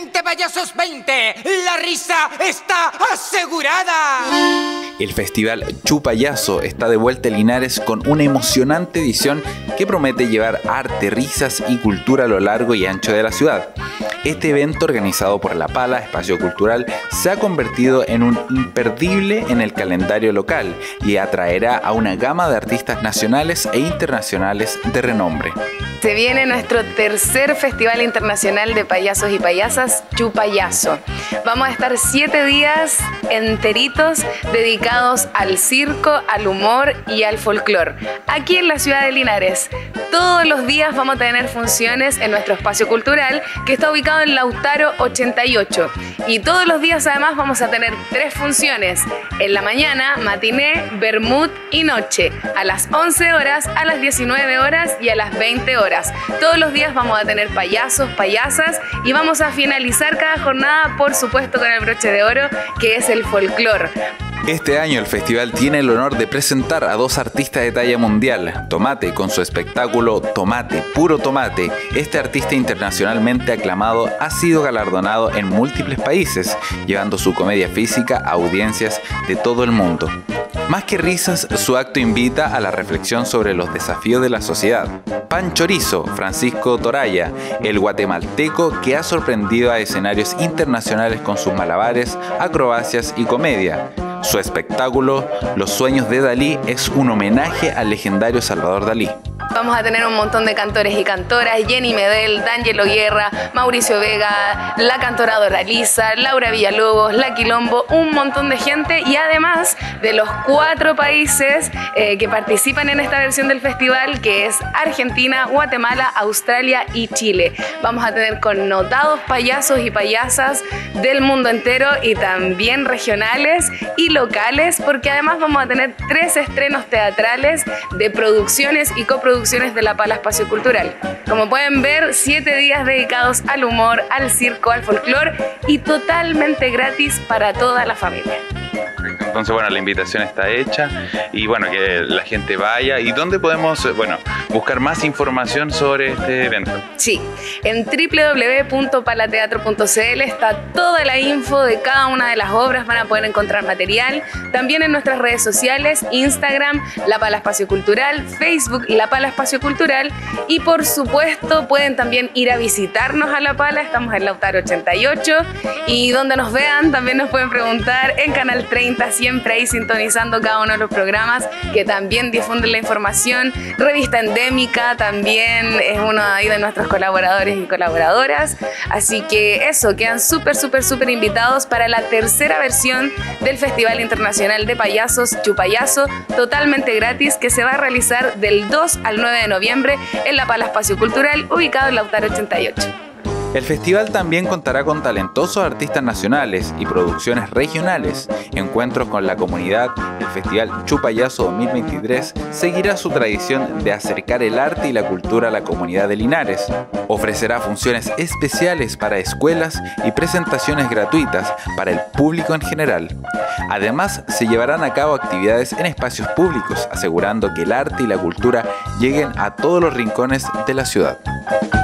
20 payasos 20. La risa está asegurada. El Festival Chupayazo está de vuelta en Linares con una emocionante edición que promete llevar arte, risas y cultura a lo largo y ancho de la ciudad. Este evento, organizado por La Pala Espacio Cultural, se ha convertido en un imperdible en el calendario local y atraerá a una gama de artistas nacionales e internacionales de renombre. Se viene nuestro tercer Festival Internacional de Payasos y Payasas, Chupayazo. Vamos a estar 7 días enteritos dedicados al circo, al humor y al folclore. Aquí en la ciudad de Linares, todos los días vamos a tener funciones en nuestro espacio cultural que está ubicado en Lautaro 88. Y todos los días además vamos a tener 3 funciones. En la mañana, matiné, vermut y noche. A las 11 horas, a las 19 horas y a las 20 horas. Todos los días vamos a tener payasos, payasas y vamos a finalizar cada jornada, por supuesto, con el broche de oro, que es el folclore. Este año el festival tiene el honor de presentar a 2 artistas de talla mundial. Tomate con su espectáculo Tomate, Puro Tomate. Este artista internacionalmente aclamado ha sido galardonado en múltiples países, llevando su comedia física a audiencias de todo el mundo. Más que risas, su acto invita a la reflexión sobre los desafíos de la sociedad. Pan Chorizo, Francisco Toraya, el guatemalteco que ha sorprendido a escenarios internacionales con sus malabares, acrobacias y comedia. Su espectáculo, Los sueños de Dalí, es un homenaje al legendario Salvador Dalí. Vamos a tener un montón de cantores y cantoras: Jenny Medel, D'Angelo Guerra, Mauricio Vega, la cantora Doralisa, Laura Villalobos, La Quilombo, un montón de gente. Y además de los 4 países que participan en esta versión del festival, que es Argentina, Guatemala, Australia y Chile. Vamos a tener connotados payasos y payasas del mundo entero y también regionales y locales, porque además vamos a tener 3 estrenos teatrales de producciones y coproducciones de La Pala Espacio Cultural. Como pueden ver, 7 días dedicados al humor, al circo, al folclore y totalmente gratis para toda la familia. Entonces, bueno, la invitación está hecha y bueno, que la gente vaya. ¿Y dónde podemos, buscar más información sobre este evento? Sí, en www.palateatro.cl está toda la info de cada una de las obras, van a poder encontrar material. También en nuestras redes sociales, Instagram, La Pala Espacio Cultural, Facebook, La Pala Espacio Cultural y por supuesto pueden también ir a visitarnos a La Pala, estamos en Lautaro 88 y donde nos vean también nos pueden preguntar en Canal 30, siempre ahí sintonizando cada uno de los programas que también difunden la información. Revista Endémica también es uno ahí de nuestros colaboradores y colaboradoras. Así que eso, quedan súper invitados para la tercera versión del Festival Internacional de Payasos Chupayazo, totalmente gratis, que se va a realizar del 2 al 9 de noviembre en La Pala Espacio Cultural, ubicado en Lautaro 88. El festival también contará con talentosos artistas nacionales y producciones regionales. Encuentros con la comunidad. El Festival Chupayazo 2023 seguirá su tradición de acercar el arte y la cultura a la comunidad de Linares. Ofrecerá funciones especiales para escuelas y presentaciones gratuitas para el público en general. Además, se llevarán a cabo actividades en espacios públicos, asegurando que el arte y la cultura lleguen a todos los rincones de la ciudad.